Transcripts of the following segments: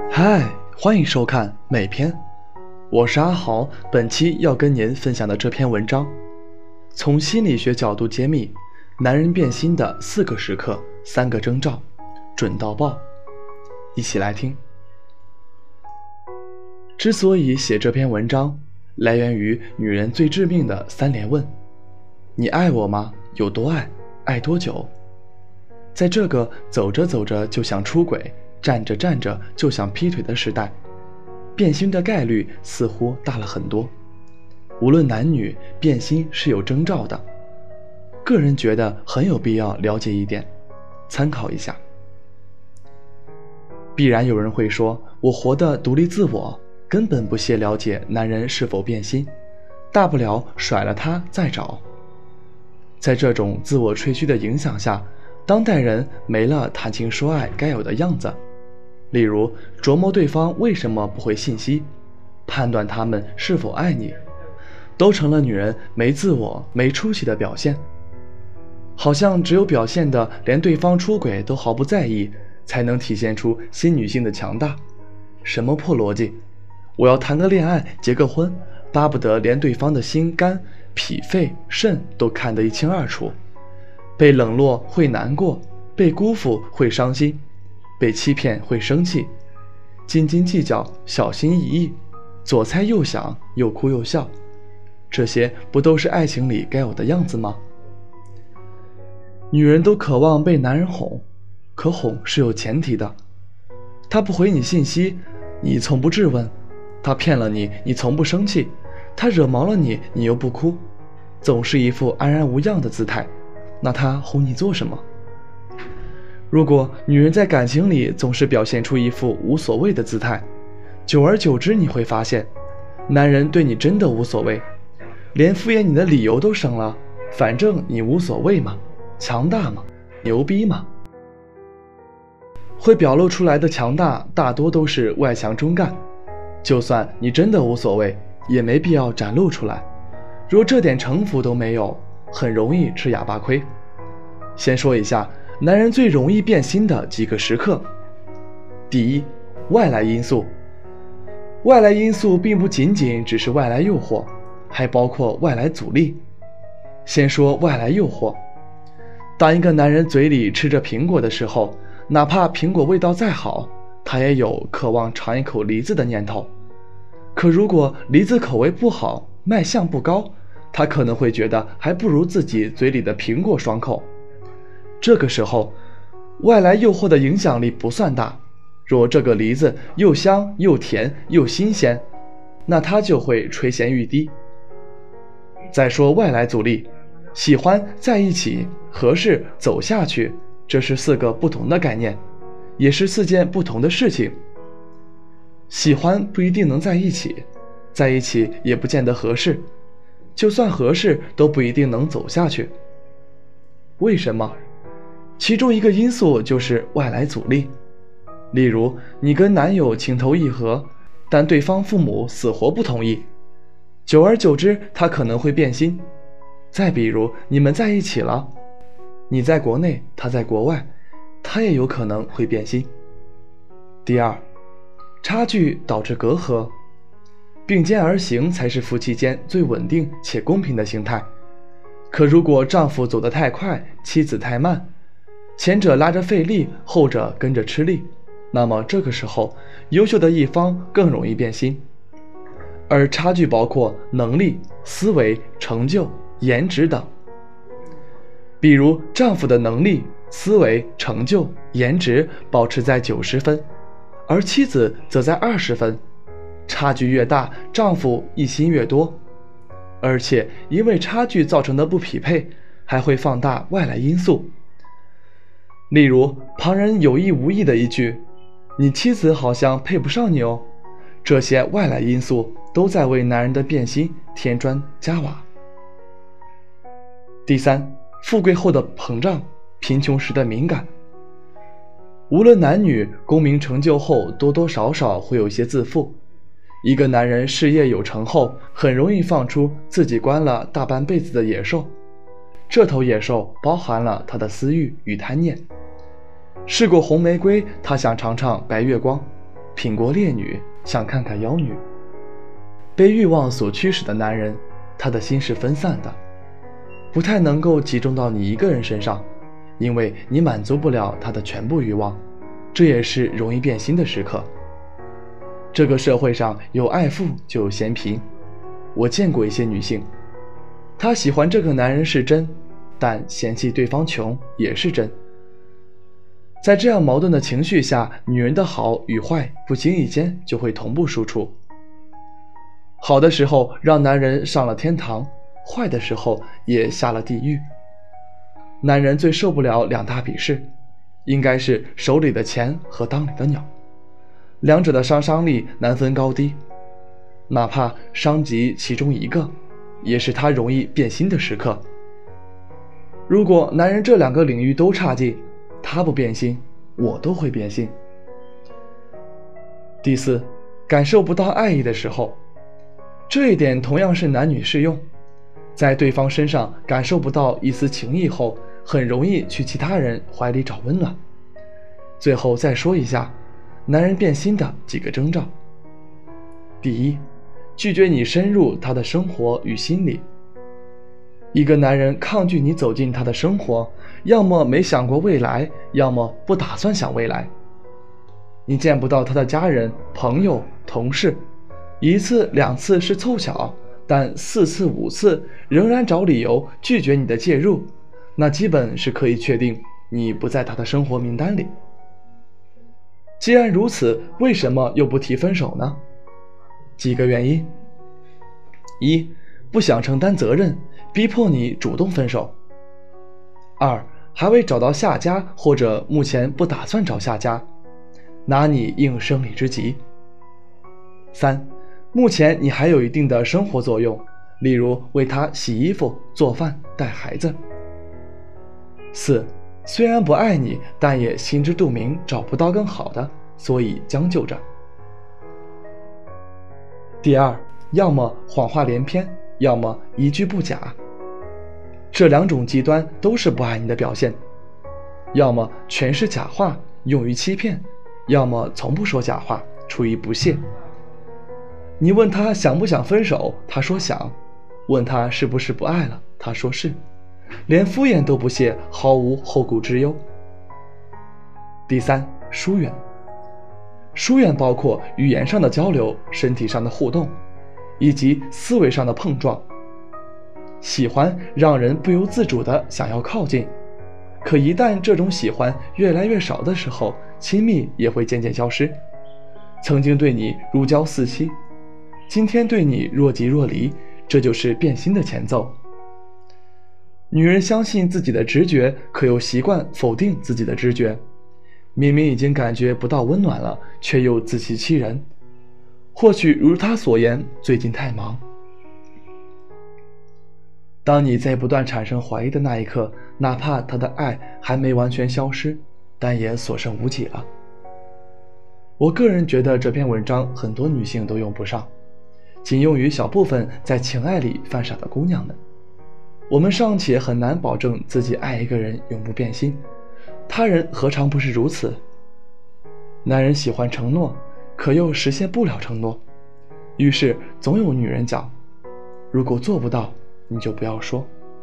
嗨，欢迎收看美篇，我是阿豪。本期要跟您分享的这篇文章，从心理学角度揭秘男人变心的4个时刻、3个征兆，准到爆。一起来听。之所以写这篇文章，来源于女人最致命的3连问：你爱我吗？有多爱？爱多久？在这个走着走着就想出轨，站着站着就想劈腿的时代，变心的概率似乎大了很多。无论男女，变心是有征兆的。个人觉得很有必要了解一点，参考一下。必然有人会说，我活得独立自我，根本不屑了解男人是否变心，大不了甩了他再找。在这种自我吹嘘的影响下，当代人没了谈情说爱该有的样子，例如琢磨对方为什么不回信息，判断他们是否爱你，都成了女人没自我没出息的表现。好像只有表现的连对方出轨都毫不在意，才能体现出新女性的强大。什么破逻辑？我要谈个恋爱结个婚，巴不得连对方的心肝脾肺肾都看得一清二楚。被冷落会难过，被辜负会伤心，被欺骗会生气，斤斤计较，小心翼翼，左猜右想，又哭又笑，这些不都是爱情里该有的样子吗？女人都渴望被男人哄，可哄是有前提的。他不回你信息，你从不质问；他骗了你，你从不生气；他惹毛了你，你又不哭，总是一副安然无恙的姿态。那他哄你做什么？如果女人在感情里总是表现出一副无所谓的姿态，久而久之你会发现，男人对你真的无所谓，连敷衍你的理由都省了，反正你无所谓嘛，强大嘛，牛逼嘛。会表露出来的强大大多都是外强中干，就算你真的无所谓，也没必要展露出来。若这点城府都没有，很容易吃哑巴亏。先说一下男人最容易变心的几个时刻。第一，外来因素。外来因素并不仅仅只是外来诱惑，还包括外来阻力。先说外来诱惑。当一个男人嘴里吃着苹果的时候，哪怕苹果味道再好，他也有渴望尝一口梨子的念头。可如果梨子口味不好，卖相不高，他可能会觉得还不如自己嘴里的苹果爽口。这个时候，外来诱惑的影响力不算大。若这个梨子又香又甜又新鲜，那他就会垂涎欲滴。再说外来阻力，喜欢在一起、合适走下去，这是4个不同的概念，也是4件不同的事情。喜欢不一定能在一起，在一起也不见得合适，就算合适都不一定能走下去。为什么？其中一个因素就是外来阻力。例如你跟男友情投意合，但对方父母死活不同意，久而久之他可能会变心。再比如你们在一起了，你在国内他在国外，他也有可能会变心。第二，差距导致隔阂。并肩而行才是夫妻间最稳定且公平的形态。可如果丈夫走得太快，妻子太慢，前者拉着费力，后者跟着吃力，那么这个时候优秀的一方更容易变心。而差距包括能力、思维、成就、颜值等。比如丈夫的能力、思维、成就、颜值保持在90分，而妻子则在20分。差距越大，丈夫一心越多，而且因为差距造成的不匹配，还会放大外来因素。例如旁人有意无意的一句“你妻子好像配不上你哦”，这些外来因素都在为男人的变心添砖加瓦。第三，富贵后的膨胀，贫穷时的敏感。无论男女，功名成就后多多少少会有些自负。一个男人事业有成后，很容易放出自己关了大半辈子的野兽，这头野兽包含了他的私欲与贪念。试过红玫瑰，他想尝尝白月光， 品过烈女，想看看妖女。被欲望所驱使的男人，他的心是分散的，不太能够集中到你一个人身上，因为你满足不了他的全部欲望，这也是容易变心的时刻。这个社会上有爱富就有嫌贫，我见过一些女性，她喜欢这个男人是真，但嫌弃对方穷也是真。在这样矛盾的情绪下，女人的好与坏不经意间就会同步输出。好的时候让男人上了天堂，坏的时候也下了地狱。男人最受不了两大鄙视，应该是手里的钱和裆里的鸟，两者的杀伤力难分高低，哪怕伤及其中一个，也是他容易变心的时刻。如果男人这两个领域都差劲，他不变心，我都会变心。第四，感受不到爱意的时候，这一点同样是男女适用。在对方身上感受不到一丝情意后，很容易去其他人怀里找温暖。最后再说一下男人变心的几个征兆。第一，拒绝你深入他的生活与心理。一个男人抗拒你走进他的生活，要么没想过未来，要么不打算想未来。你见不到他的家人、朋友、同事，一次两次是凑巧，但4次5次仍然找理由拒绝你的介入，那基本是可以确定你不在他的生活名单里。既然如此，为什么又不提分手呢？几个原因：一，不想承担责任，逼迫你主动分手；二，还未找到下家，或者目前不打算找下家，拿你应生理之急；三，目前你还有一定的生活作用，例如为他洗衣服、做饭、带孩子；四，虽然不爱你，但也心知肚明找不到更好的，所以将就着。第二，要么谎话连篇，要么一句不假。这两种极端都是不爱你的表现，要么全是假话，用于欺骗，要么从不说假话，出于不屑。你问他想不想分手，他说想；问他是不是不爱了，他说是，连敷衍都不屑，毫无后顾之忧。第三，疏远。疏远包括语言上的交流、身体上的互动，以及思维上的碰撞。喜欢让人不由自主地想要靠近，可一旦这种喜欢越来越少的时候，亲密也会渐渐消失。曾经对你如胶似漆，今天对你若即若离，这就是变心的前奏。女人相信自己的直觉，可又习惯否定自己的直觉。明明已经感觉不到温暖了，却又自欺欺人。或许如他所言，最近太忙。当你在不断产生怀疑的那一刻，哪怕他的爱还没完全消失，但也所剩无几了。我个人觉得这篇文章很多女性都用不上，仅用于小部分在情爱里犯傻的姑娘们。我们尚且很难保证自己爱一个人永不变心，他人何尝不是如此？男人喜欢承诺，可又实现不了承诺，于是总有女人讲，如果做不到，你就不要说。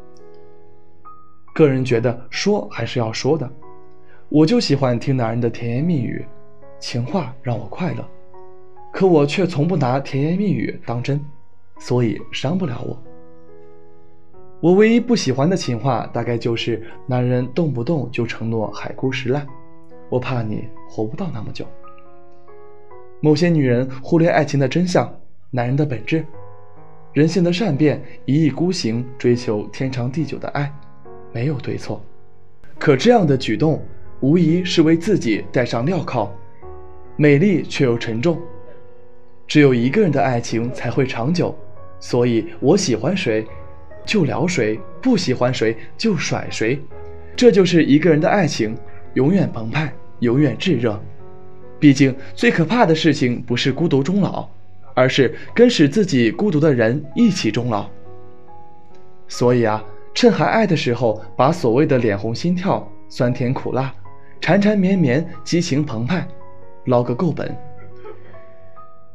个人觉得说还是要说的，我就喜欢听男人的甜言蜜语，情话让我快乐，可我却从不拿甜言蜜语当真，所以伤不了我。我唯一不喜欢的情话，大概就是男人动不动就承诺海枯石烂，我怕你活不到那么久。某些女人忽略爱情的真相，男人的本质，人性的善变，一意孤行，追求天长地久的爱，没有对错。可这样的举动，无疑是为自己戴上镣铐，美丽却又沉重。只有一个人的爱情才会长久，所以我喜欢谁就聊谁，不喜欢谁就甩谁，这就是一个人的爱情，永远澎湃，永远炙热。毕竟最可怕的事情不是孤独终老，而是跟使自己孤独的人一起终老。所以啊，趁还爱的时候，把所谓的脸红心跳、酸甜苦辣、缠缠绵绵、激情澎湃捞个够本，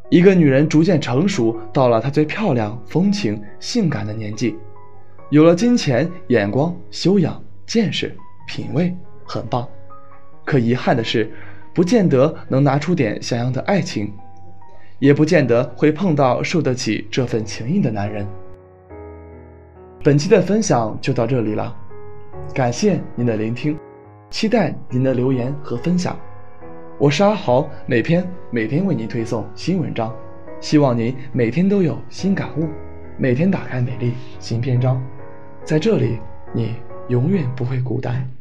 一个女人逐渐成熟，到了她最漂亮、风情、性感的年纪，有了金钱、眼光、修养、见识、品味，很棒。可遗憾的是，不见得能拿出点像样的爱情，也不见得会碰到受得起这份情谊的男人。本期的分享就到这里了，感谢您的聆听，期待您的留言和分享。我是阿豪，每天为您推送新文章，希望您每天都有新感悟，每天打开美丽新篇章，在这里你永远不会孤单。